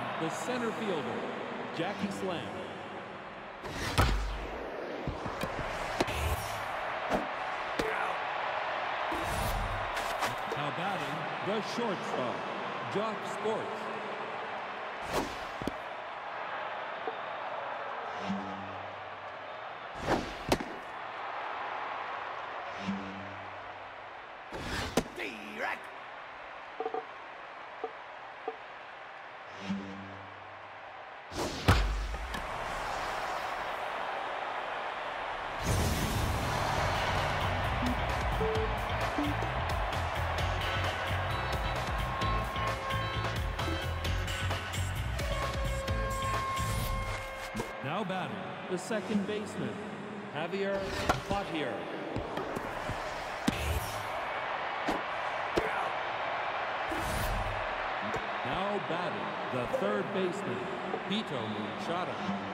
the center fielder, Jackie Slam. Now batting, the shortstop, Jock Sports. Now batting, the second baseman, Javier Potier. Now batting, the third baseman, Pito Muchada.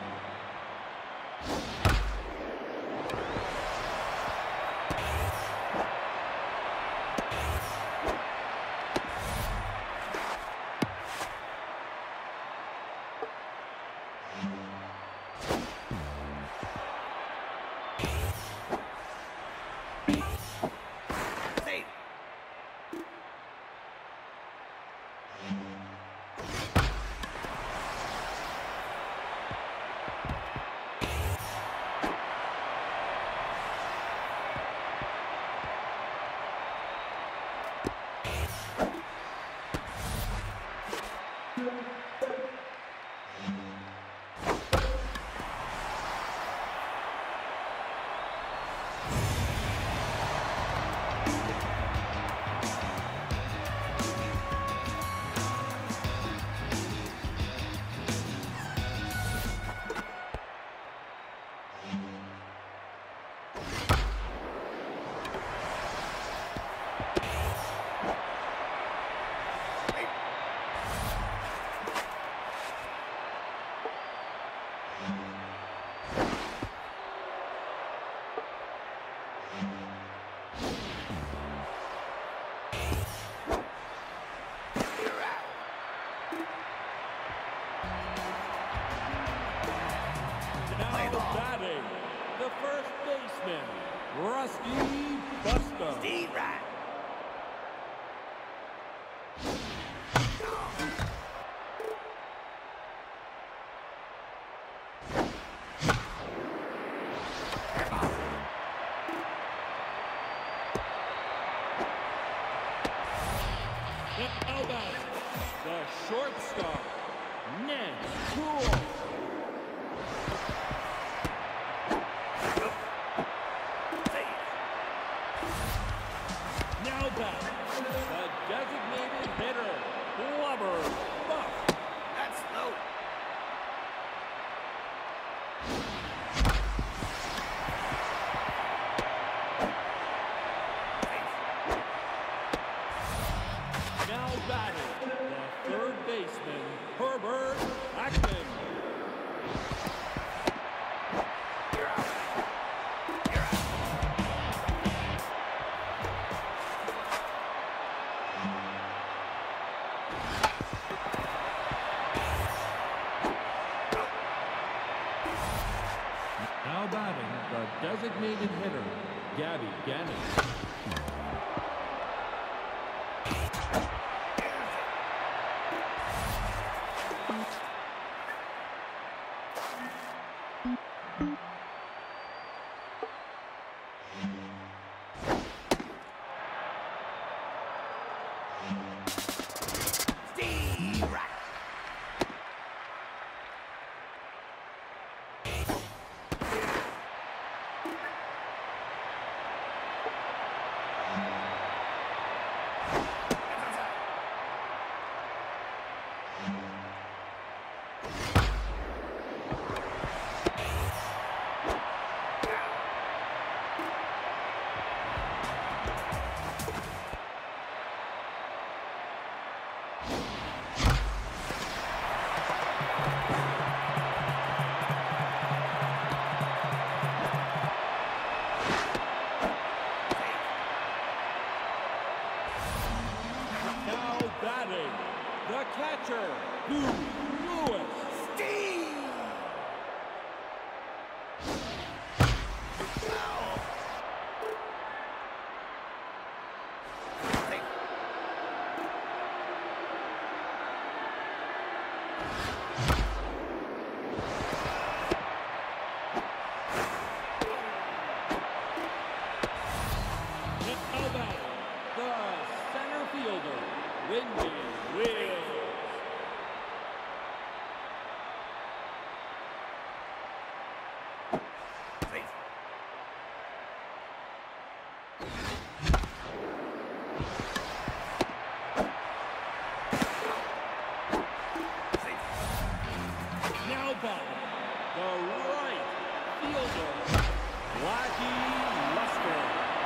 Batting, the first baseman, Rusty Buster. Steve Rat. Now batting, the shortstop, Ned Cool. The designated hitter, Blubber Buff. That's low. Now batting, the third baseman, Herbert Ackman. Now batting, the designated hitter, Gabby Gannon. Steve Rat. Now batting, the catcher, Boo batting, the right fielder, Blackie Lester.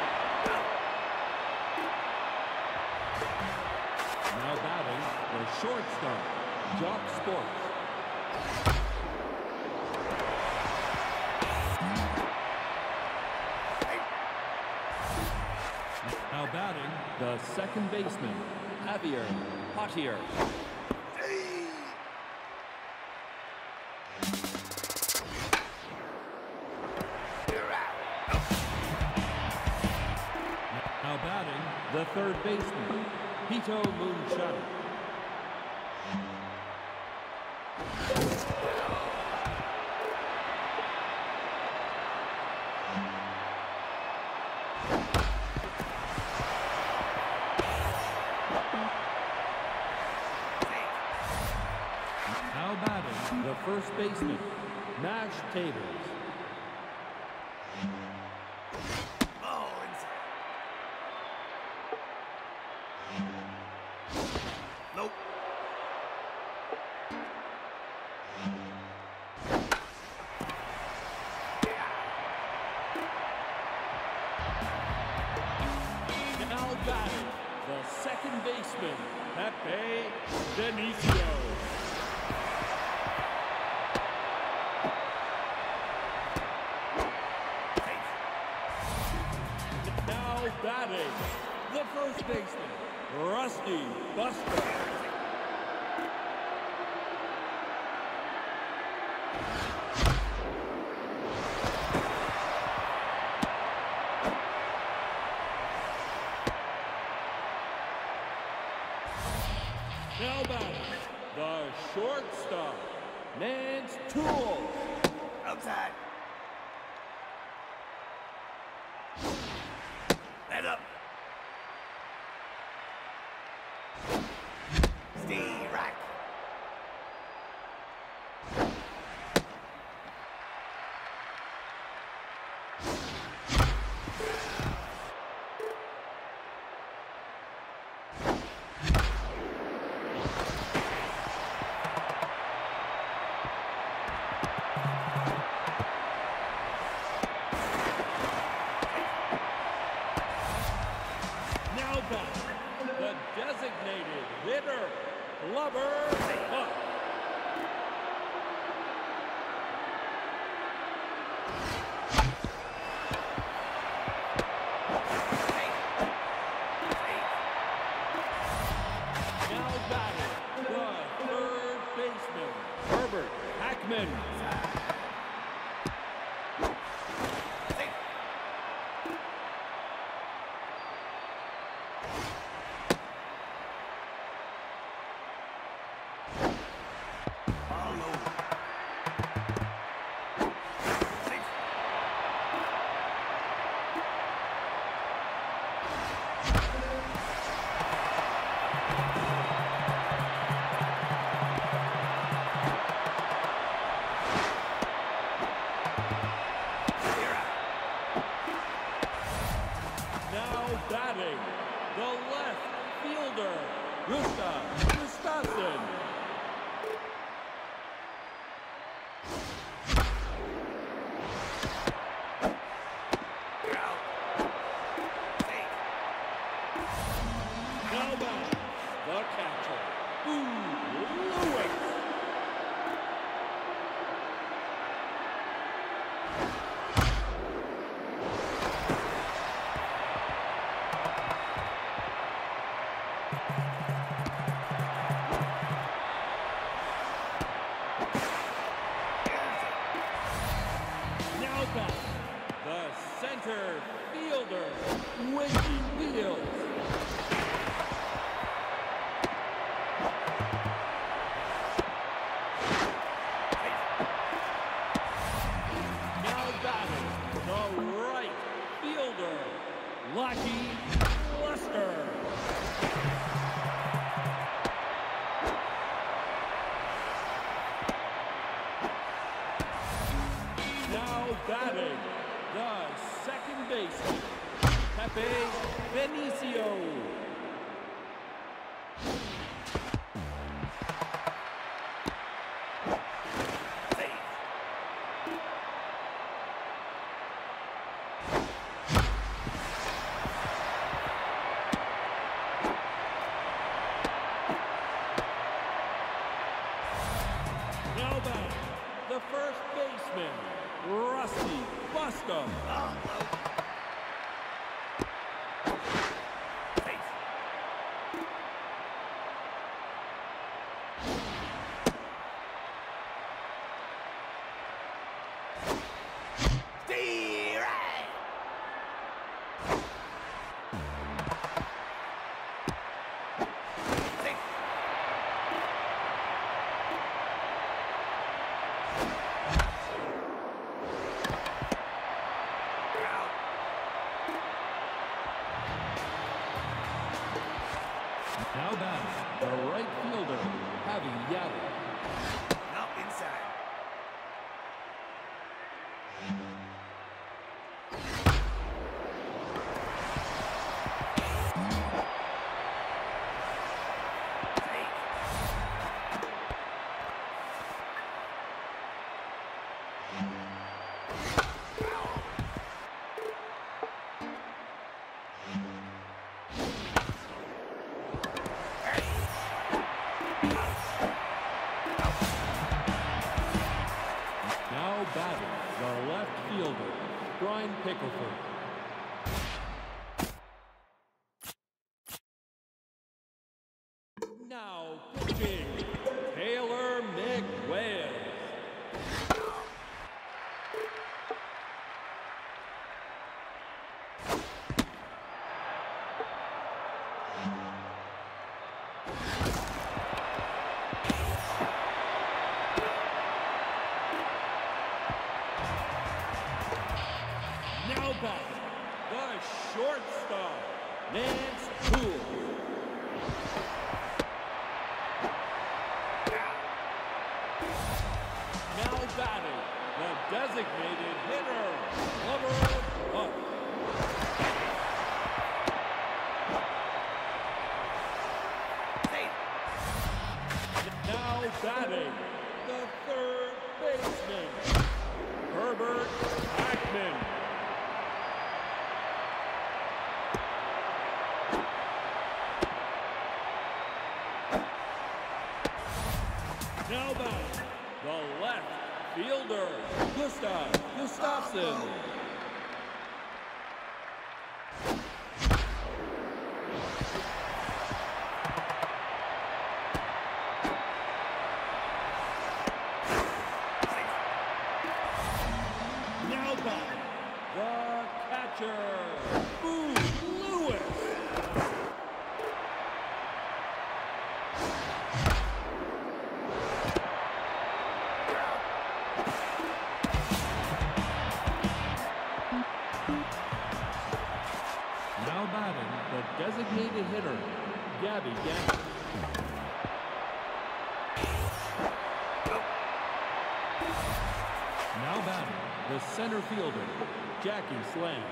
Now batting, the shortstop, Jock Sports. Now batting, the second baseman, Javier Potier. Now batting, the third baseman, Pito Moonshine. Now batting, the first baseman, Mash Taters. Oh, inside. Nope. Now batting, the second baseman, Pepe Benicio. Now batting, the first baseman, Rusty Buster. Now batting, the shortstop, Nance Toole. Outside. Head up. Steve Rack. Now batting, the designated hitter, Blubber Buck. Now batting, the third baseman, Herbert Hackman. Now batting, the left fielder, Gustav Gustafsson. You're out. Now batting, the catcher, Boo Lewis. Now batting, the center fielder, Wiggy Wheels. Now batting, the right fielder, Lucky Lester. Now batting, the second baseman, Pepe Benicio. Hey. Now back, the first baseman, Rusty Busta. Now back, the right fielder, Javi Yada. Now inside. Now batting, the left fielder, Brian Pickleford. Now pitching, Taylor McWales. Now back, the shortstop, Nance Poole. Now batting, the designated hitter, Glover Puck. Now batting, the third baseman, Herbert Hackman. Now back, the left fielder, Gustav Gustafsson. Now back, the catcher, Boo Lewis. Now batting, the designated hitter, Gabby Gannon. now batting, the center fielder, Jackie Slang.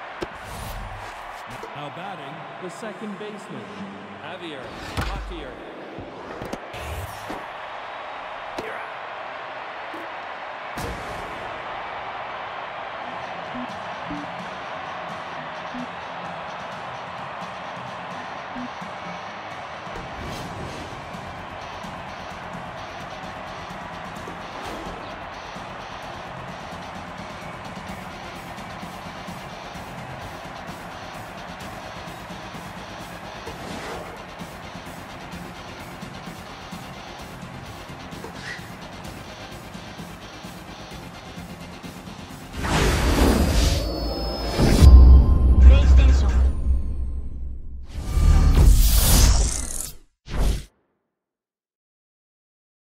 now batting, the second baseman, Javier Javier